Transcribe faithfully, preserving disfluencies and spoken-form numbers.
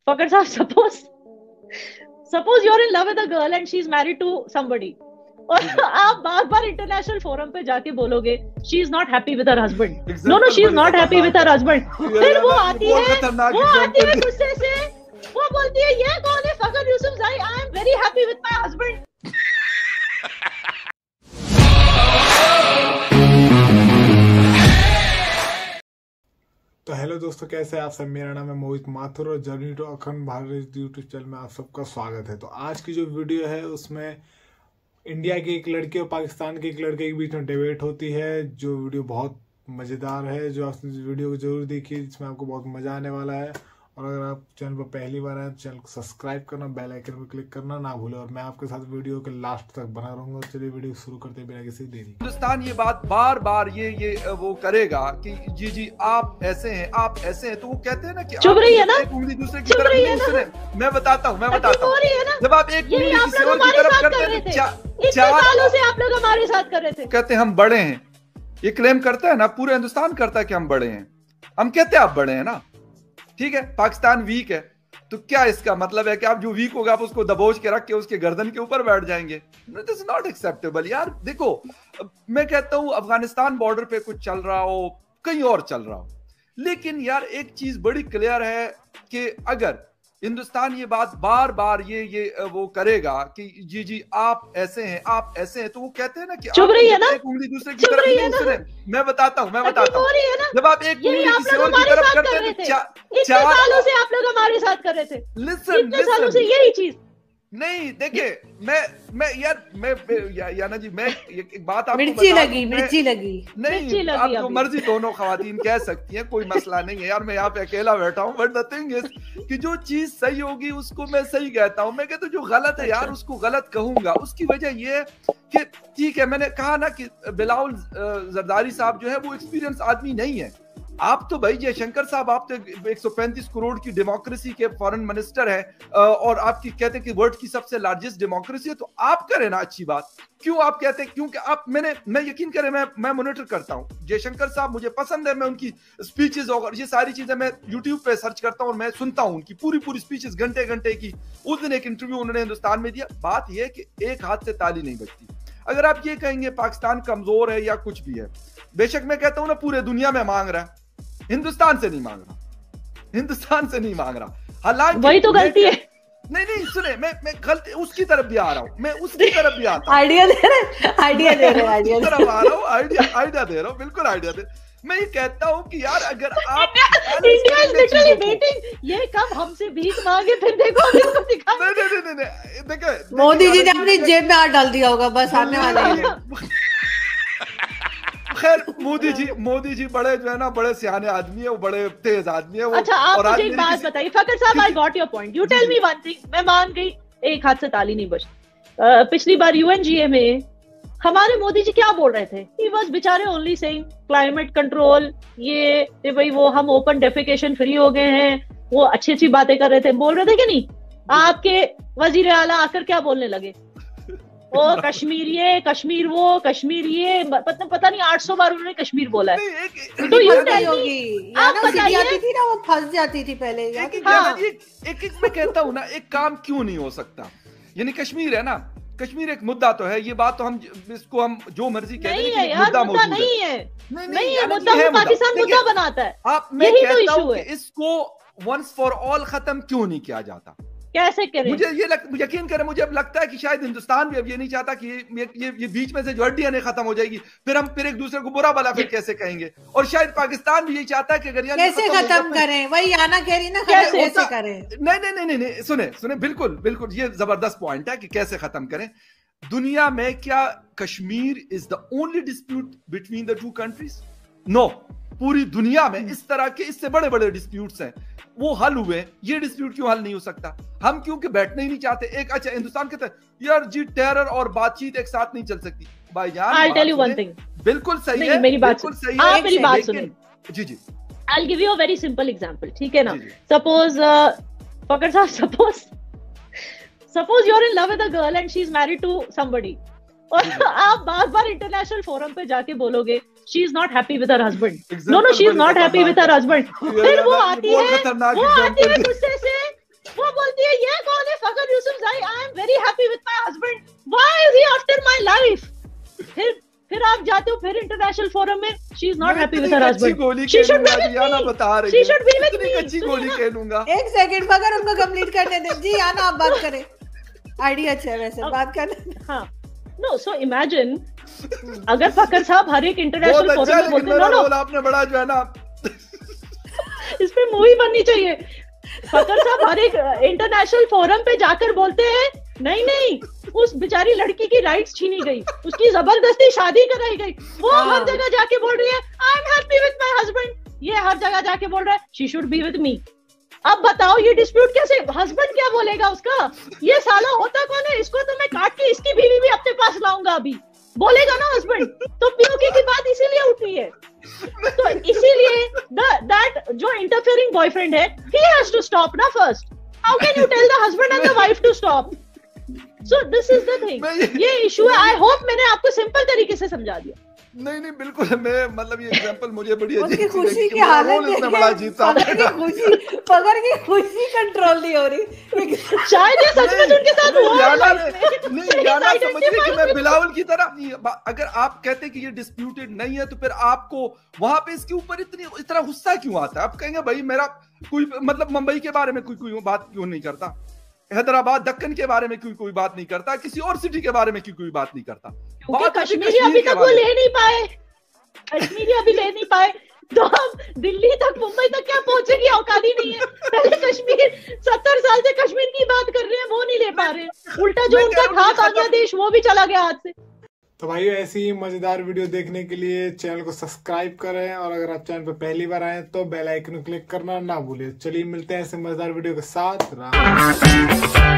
फकर साहब, suppose suppose you are in love with a girl and she is married to somebody, और आप बार बार इंटरनेशनल फोरम पे जाके बोलोगे she is not happy with her husband, no no she is not happy with her husband, फिर वो आती है वो आती है गुस्से से, वो बोलती है ये कौन है Fakhar Yousafzai, I am very happy with my husband. तो हेलो दोस्तों, कैसे हैं आप सब। मेरा नाम है मोहित माथुर और जर्नी टू अखंड भारत यूट्यूब चैनल में आप सबका स्वागत है। तो आज की जो वीडियो है उसमें इंडिया के एक लड़के और पाकिस्तान के एक लड़के के बीच में डिबेट होती है, जो वीडियो बहुत मज़ेदार है, जो आप इस वीडियो को जरूर देखिए, जिसमें आपको बहुत मज़ा आने वाला है। और अगर आप चैनल पर पहली बार आए तो चैनल को सब्सक्राइब करना, बेल आइकन पर क्लिक करना ना भूलें, और मैं आपके साथ वीडियो के लास्ट तक बना रहूंगा। चलिए वीडियो शुरू करते बिना किसी देरी। हिंदुस्तान ये बात बार बार ये ये वो करेगा कि जी जी आप ऐसे हैं, आप ऐसे हैं, तो वो कहते हैं ना कि चुप रही है ना, एक उंगली दूसरे की तरफ नहीं सुने। मैं बताता हूँ मैं बताता हूँ जब आप एक उंगली आप किसी लोग और की हमारे तरफ साथ करते कर रहे हैं, थे, चा- इतने चार सालों से आप लोग हमारे साथ कर रहे थे। कहते हैं हम बड़े हैं, ये क्लेम करता है ना, पूरे हिंदुस्तान करता है कि हम बड़े हैं। हम कहते हैं आप बड़े हैं ना, ठीक है। पाकिस्तान वीक है, तो क्या इसका मतलब है कि आप जो वीक होगा आप उसको दबोच के रख के उसके गर्दन के ऊपर बैठ जाएंगे? इट इज नॉट एक्सेप्टेबल यार। देखो, मैं कहता हूं अफगानिस्तान बॉर्डर पे कुछ चल रहा हो, कहीं और चल रहा हो, लेकिन यार एक चीज बड़ी क्लियर है कि अगर हिंदुस्तान ये बात बार बार ये ये वो करेगा कि जी जी आप ऐसे हैं, आप ऐसे हैं, तो वो कहते हैं ना कि चुप रही है ना, एक उंगली दूसरे की तरफ नहीं सुने। मैं बताता हूँ मैं बताता हूँ जब आप एक उंगली किसी और की तरफ करते हैं, इतने सालों से आप लोग हमारे साथ कर रहे थे, लिसन इतने सालों से यही चीज नहीं। देखिए मैं मैं यार मैं या, याना जी मैं एक बात आपको मिर्ची लगी मिर्ची लगी नहीं, आप जो मर्जी दोनों खवातीन कह सकती हैं, कोई मसला नहीं है यार। मैं यहाँ पे अकेला बैठा हूँ, बट द थिंग इज कि जो चीज सही होगी उसको मैं सही कहता हूँ। मैं कहता हूँ जो गलत है यार उसको गलत कहूंगा। उसकी वजह ये है कि ठीक है, मैंने कहा ना कि बिलावल जरदारी साहब जो है वो एक्सपीरियंस आदमी नहीं है। आप तो भाई जयशंकर साहब, आप तो एक सौ पैंतीस करोड़ की डेमोक्रेसी के फॉरेन मिनिस्टर हैं और आपकी कहते हैं कि वर्ल्ड की सबसे लार्जेस्ट डेमोक्रेसी है, तो आप करें ना अच्छी बात। क्यों आप कहते हैं? क्योंकि आप मैंने मैं यकीन करें मैं मैं मॉनिटर करता हूं जयशंकर साहब, मुझे पसंद है, मैं उनकी स्पीचेस और ये सारी चीजें मैं यूट्यूब पे सर्च करता हूं और मैं सुनता हूं उनकी पूरी पूरी स्पीचेस, घंटे घंटे की। उस दिन एक इंटरव्यू उन्होंने हिंदुस्तान में दिया। बात यह है कि एक हाथ से ताली नहीं बजती। अगर आप ये कहेंगे पाकिस्तान कमजोर है या कुछ भी है, बेशक मैं कहता हूं ना पूरे दुनिया में मांग रहा है, हिंदुस्तान से नहीं मांग रहा, हिंदुस्तान से नहीं मांग रहा। हालांकि वही तो गलती है। नहीं नहीं सुने, मैं मैं गलती उसकी तरफ भी आ रहा हूँ, मैं उसकी तरफ भी आता हूँ। आइडिया दे रहे आइडिया दे रहे आइडिया तरफ आ रहा हूँ, आइडिया आइडिया दे रहा हूँ, बिल्कुल आइडिया दे। मैं ये कहता हूँ कि यार अगर आप इंडिया इज लिटरली वेटिंग, ये कब हमसे भीख मांगे फिर देखो हमको दिखा। नहीं नहीं नहीं नहीं देखो, मोदी जी ने अपनी जेब में हाथ डाल दिया होगा, बस आने वाले हैं। खैर मोदी जी मोदी जी बड़े जो है ना, बड़े सियाने आदमी है, वो बड़े तेज आदमी है वो। अच्छा आप मुझे एक बात बताइए फकर साहब, I got your point, you tell me one thing. मैं मान गई एक हाथ से ताली नहीं बजती। पिछली बार यूएनजीए में हमारे मोदी जी क्या बोल रहे थे? ही वाज बेचारे ओनली सेइंग क्लाइमेट कंट्रोल, ये भाई वो हम ओपन डेफिकेशन फ्री हो गए हैं, वो अच्छी अच्छी बातें कर रहे थे, बोल रहे थे कि नहीं? आपके वजीर आला आकर क्या बोलने लगे? ओ कश्मीर ये, कश्मीर वो, कश्मीर ये, पता पता नहीं आठ सौ बार उन्होंने कश्मीर बोला है। तो यू टेल मी, आप बताइए थी ना वो फंस जाती थी पहले। एक एक एक मैं कहता हूँ ना, एक काम क्यों नहीं हो सकता? यानी कश्मीर है ना, कश्मीर एक मुद्दा तो है, ये बात तो हम इसको हम जो मर्जी कह नहीं है यार, मुद्दा नहीं है, नहीं है मुद्दा, पाकिस्तान मुद्दा बनाता है। आप मैं कहता हूँ कि इसको वंस फॉर ऑल खत्म क्यों नहीं किया जाता? कैसे करें? मुझे ये लग, यकीन करें, मुझे अब लगता है कि शायद हिंदुस्तान भी अब ये नहीं चाहता कि ये ये, ये बीच में से जो हड्डियां नहीं खत्म हो जाएगी, फिर हम फिर एक दूसरे को बुरा भला फिर कैसे कहेंगे। और शायद पाकिस्तान भी यही चाहता है कि अगर कैसे खत्म करें, वही आना कह रही ना, कैसे कैसे करें? नहीं नहीं नहीं नहीं सुने सुने बिल्कुल बिल्कुल ये जबरदस्त पॉइंट है कि कैसे खत्म करें। दुनिया में क्या Kashmir is the only dispute between the two countries? No, पूरी दुनिया में इस तरह के इससे बड़े बड़े डिस्प्यूट्स हैं, वो हल हुए। ये डिस्प्यूट क्यों हल नहीं हो सकता? हम क्योंकि बैठने ही नहीं चाहते। एक अच्छा हिंदुस्तान कहता है यार जी टेरर और बातचीत एक साथ नहीं चल सकती। भाईजान I'll tell you one thing, बिल्कुल सही है, मेरी बात बिल्कुल सही है, है, आप मेरी बात सुनिए। जी जी I'll give you a very simple example, ठीक है ना? Suppose फकर साहब, suppose suppose you're in love with a girl and she's married to somebody, और आप बार बार इंटरनेशनल फोरम पे जाके बोलोगे she is not happy with her husband, no no she is not happy with her husband, फिर वो आती है वो आती है गुस्से से, फिर इंटरनेशनल फोरम में she is not happy with her कच्ची हस्बैंड, गोली शी शुड बी खेलूंगा, विद याना मी, बता रही शी है, शुड बी विद इतनी मी। कच्ची गोली खेलूंगा। एक सेकंड मगर उनको कंप्लीट करने दे जी, आना आप बात करें, आइडिया अच्छा है वैसे, बात करने। हाँ, नो सो इमेजिन अगर फकर साहब हर एक इंटरनेशनल बहुत अच्छा, फोरम में लेकिन बोलते मेरा नो रोल आपने बड़ा जो है ना इस पे मूवी बननी चाहिए। फकर साहब हर एक इंटरनेशनल फोरम पे जाकर बोलते हैं नहीं नहीं उस बेचारी लड़की की राइट्स छीनी गई, उसकी जबरदस्ती शादी कराई गई, वो हर जगह जाके बोल रही है I am happy with my husband, ये हर जगह जाके बोल रहा है she should be with me. अब बताओ ये डिस्प्यूट कैसे, हस्बैंड क्या बोलेगा उसका, ये साला होता कौन है, इसको तो मैं काट के इसकी बीवी भी अपने पास लाऊंगा अभी, बोलेगा ना हस्बैंड। तो पीओके की बात इसीलिए उठी है, तो इसीलिए दैट जो इंटरफेयरिंग बॉयफ्रेंड है ही हैज टू स्टॉप ना first. How can you tell the husband and the wife to stop? So this is the thing, ये इशू है। आई होप मैंने आपको सिंपल तरीके से समझा दिया। नहीं नहीं बिल्कुल, मैं मतलब ये एग्जांपल मुझे बड़ी उसकी अजीब खुशी लगी की हालत इसमें बड़ा अजीब था। पगर की खुशी, पगर की खुशी कंट्रोल नहीं हो रही। शायद ये सचमुच उनके साथ हुआ याना है। नहीं, याना समझिए कि मैं बिलावल की तरह नहीं, अगर आप कहते हैं कि ये डिस्प्यूटेड नहीं है तो फिर आपको वहां पे इसके ऊपर इतनी इतना गुस्सा क्यों आता है? आप कहेंगे भाई मेरा कोई मतलब मुंबई के बारे में कोई कोई बात क्यों नहीं करता, हैदराबाद दक्कन के बारे में कोई कोई बात नहीं करता, किसी और सिटी के बारे में क्यों कोई बात नहीं करता? क्योंकि कश्मीरी अभी तक वो ले नहीं पाए, कश्मीरी अभी ले नहीं पाए, तो हम दिल्ली तक मुंबई तक क्या पहुंचेगी, औकात ही नहीं है। पहले कश्मीर सत्तर साल से कश्मीर की बात कर रहे हैं, वो नहीं ले पा रहे, उल्टा जो उनका था बांग्लादेश वो भी चला गया हाथ से। तो भाई ऐसी ही मजेदार वीडियो देखने के लिए चैनल को सब्सक्राइब करें, और अगर आप चैनल पर पहली बार आए तो बेल आइकन क्लिक करना ना भूलिए। चलिए मिलते हैं ऐसे मजेदार वीडियो के साथ। राम।